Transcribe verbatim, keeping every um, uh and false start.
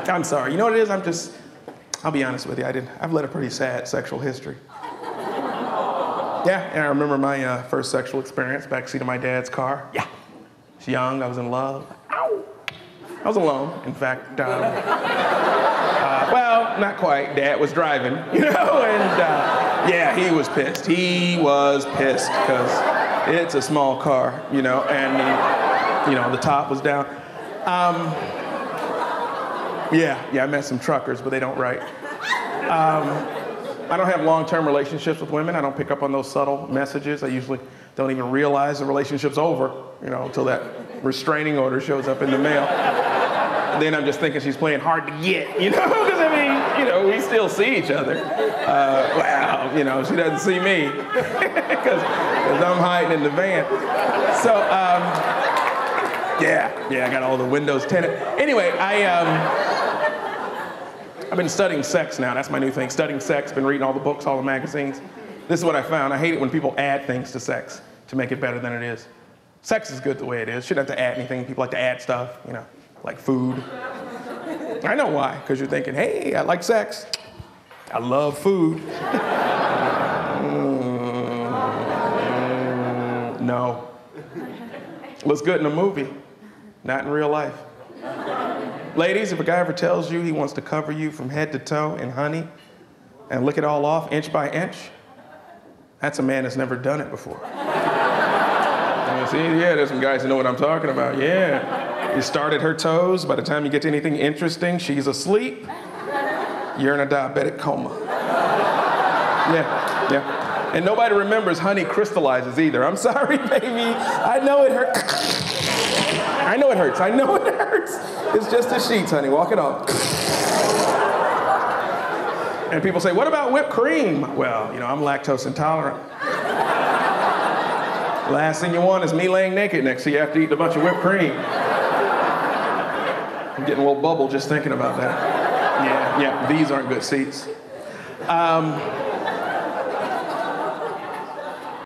I'm sorry. You know what it is? I'm just, I'll be honest with you. I didn't, I've led a pretty sad sexual history. Yeah, and I remember my uh, first sexual experience, backseat of my dad's car. Yeah. I was young, I was in love. Ow. I was alone, in fact. Um, uh, well, not quite. Dad was driving, you know, and uh, yeah, he was pissed. He was pissed because it's a small car, you know, and, you know, the top was down. Um, yeah, yeah, I met some truckers, but they don't write. Um, I don't have long-term relationships with women. I don't pick up on those subtle messages. I usually don't even realize the relationship's over, you know, until that restraining order shows up in the mail. And then I'm just thinking she's playing hard to get, you know, because I mean, you know, we still see each other. Uh, well, you know, she doesn't see me because I'm hiding in the van. So, um, yeah, yeah, I got all the windows tinted. Anyway, I, um, I've been studying sex now. That's my new thing, studying sex. Been reading all the books, all the magazines. This is what I found. I hate it when people add things to sex to make it better than it is. Sex is good the way it is. Shouldn't have to add anything. People like to add stuff, you know, like food. I know why, because you're thinking, hey, I like sex. I love food. mm, no. Looks good in a movie, not in real life. Ladies, if a guy ever tells you he wants to cover you from head to toe in honey and lick it all off inch by inch, that's a man that's never done it before. You see, yeah, there's some guys who know what I'm talking about. Yeah. You start at her toes. By the time you get to anything interesting, she's asleep. You're in a diabetic coma. Yeah, yeah. And nobody remembers honey crystallizes either. I'm sorry, baby. I know it hurts. I know it hurts. I know it hurts. It's just the sheets, honey. Walk it off. And people say, what about whipped cream? Well, you know, I'm lactose intolerant. Last thing you want is me laying naked next to you after eating a bunch of whipped cream. I'm getting a little bubble just thinking about that. Yeah, yeah, these aren't good seats. Um,